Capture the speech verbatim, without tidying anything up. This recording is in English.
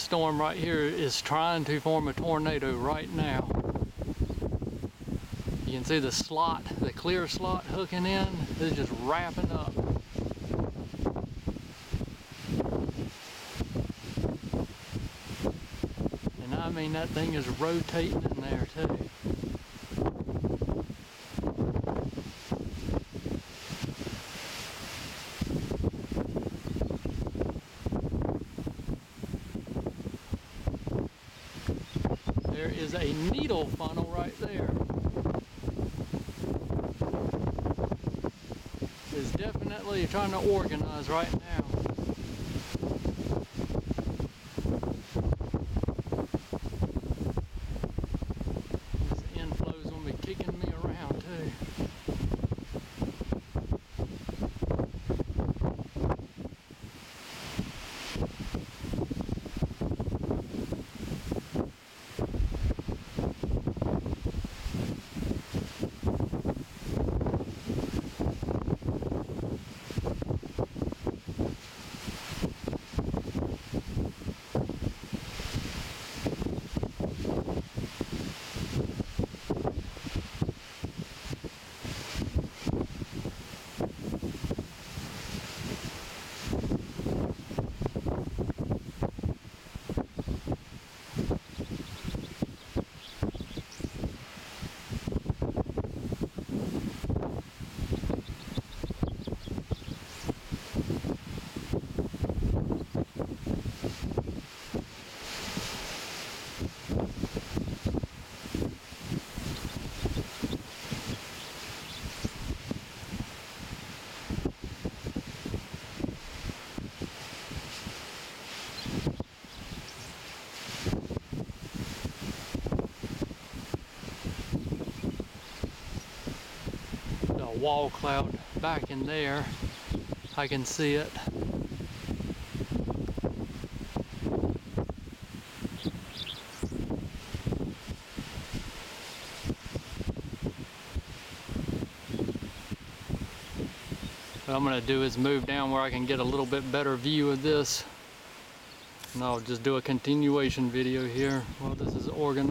storm right here is trying to form a tornado right now. You can see the slot, the clear slot hooking in, is just wrapping up. And I mean, that thing is rotating in there too. There is a needle funnel right there. It's definitely trying to organize right now. This inflow's gonna be kicking me around too. Wall cloud back in there. I can see it. What I'm going to do is move down where I can get a little bit better view of this, and I'll just do a continuation video here while this is organized.